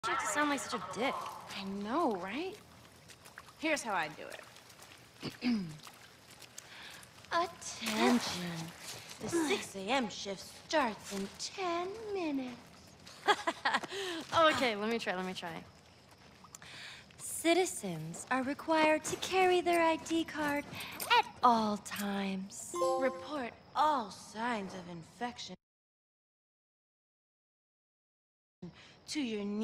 You have to sound like such a dick. I know, right? Here's how I do it. Attention. The 6 a.m. shift starts in 10 minutes. Okay, let me try. Citizens are required to carry their ID card at all times. Report all signs of infection to your